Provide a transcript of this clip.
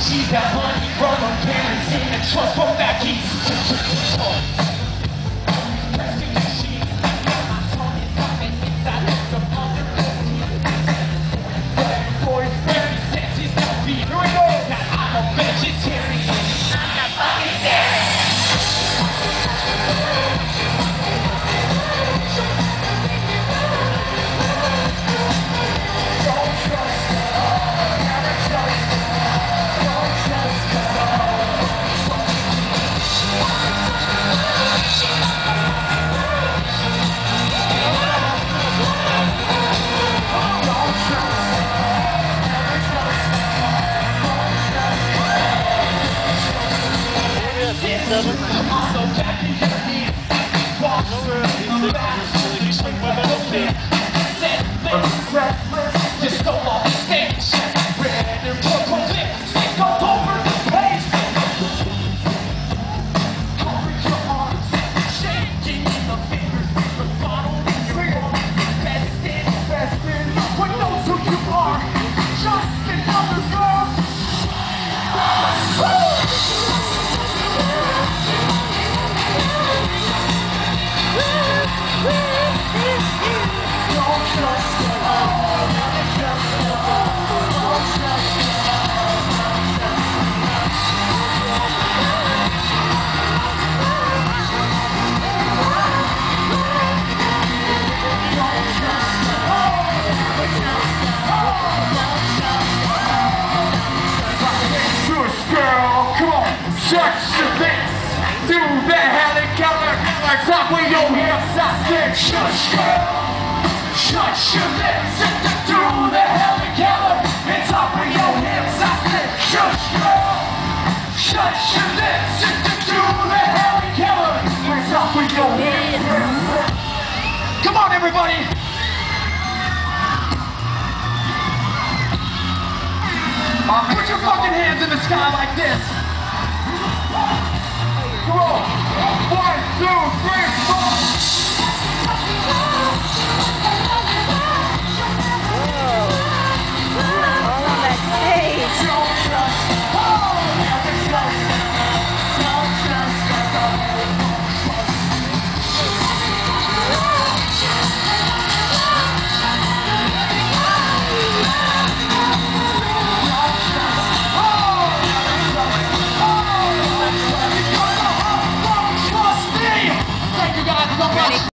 She's got money from her parents and trust from back east. Just go off the stage, red and purple lips, take all over the place. Cover your arms, shaking in the fingers, the bottle in your arm. Invested, what knows who you are, just another girl. Don't trust me. Touch your lips, do the helicopter, like talk with your hips. I said, shush girl, shut your lips, do the helicopter, and talk with your hips. I said, shush girl, shut your lips, do the helicopter, and talk with your hips. Come on, everybody. Put your fucking hands in the sky like this. Come on. 1, 2, 3, 4.